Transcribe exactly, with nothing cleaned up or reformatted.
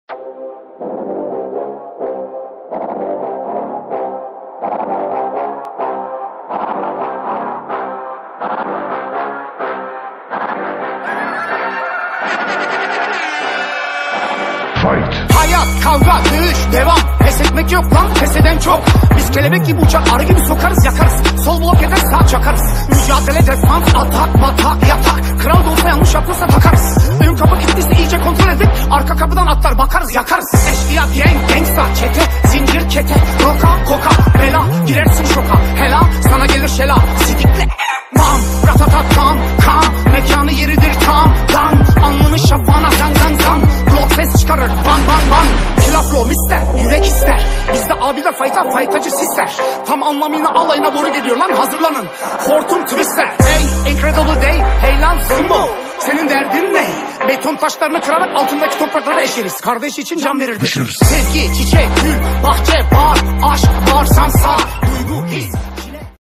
Hayat, kavga, dövüş, devam. Pes etmek yok lan, pes eden çok. Biz kelebek gibi uçar, arı gibi sokarız, yakarız. Sol blok eder, sağ çakarız. Mücadele, defans, atak, batak, yatak. Kral da olsa yanlış yapıyorsa takarız. Ön kapı kilitliyse iyice kontrol edip arka kapıdan atlar, bakarız, yakarız. Eşkıya, gang, gangsta, çete, zincir, kete, roka, koka, bela. Girersin şoka, hela, sana gelir şela. Sidikle, bam, ratatat, tam, kan. Mekanı yeridir tam, dan. Alnını şafağına, zan zan zan. Blok ses çıkarır, ban ban ban. Kilaflo mister, yürek ister. Bizde abiler fayta, faytacı sisler. Tam anlamıyla alayına doğru geliyor lan, hazırlanın. Hortum twistler, hey, incredible day. Hey lan Zumbo, senin derdin ne? Beton taşlarını kırarak altındaki topraklara eşeriz. Kardeş için can verirdik. Sevgi, çiçek, gül, bahçe, bar, aşk, bağırsan sağ. Duygu, his.